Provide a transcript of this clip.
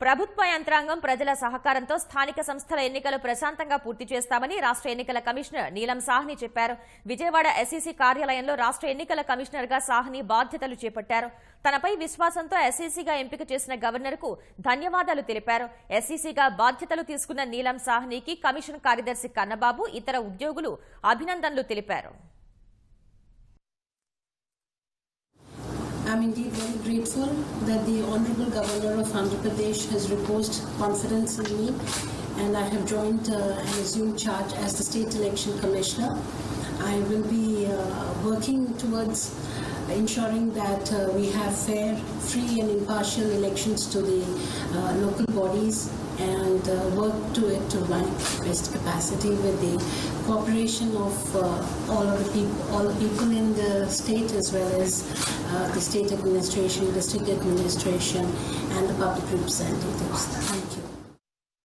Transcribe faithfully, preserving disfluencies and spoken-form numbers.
ప్రభుత్వ యంత్రాంగం ప్రజల సహకారంతో స్థానిక సంస్థల ఎన్నికలు ప్రశాంతంగా పూర్తి చేస్తామని రాష్ట్ర ఎన్నికల కమిషనర్ నీలం సాహ్ని చెప్పారు. విజయవాడ ఎస్.ఈ.సి కార్యాలయంలో రాష్ట్ర ఎన్నికల కమిషనర్ గా సాహ్ని బాధ్యతలు చేపట్టారు. తనపై విశ్వాసంతో ఎస్.ఈ.సి గా ఎంపిక చేసిన గవర్నర్ కు ధన్యవాదాలు తెలిపారు. ఎస్.ఈ.సి గా బాధ్యతలు తీసుకున్న నీలం సాహ్నికి కమిషన్ కార్యదర్శి కన్నబాబు ఇతర ఉద్యోగులు అభినందనలు తెలిపారు. I am indeed very grateful that the Honorable Governor of Andhra Pradesh has reposed confidence in me, and I have joined uh, and assumed charge as the State Election Commissioner. I will be uh, working towards ensuring that uh, we have fair, free and impartial elections to the uh, local bodies and uh, work to it to my best capacity with the cooperation of uh, all of the people, all the people in the state as well as uh, the state administration, district administration and the public representatives. Thank you.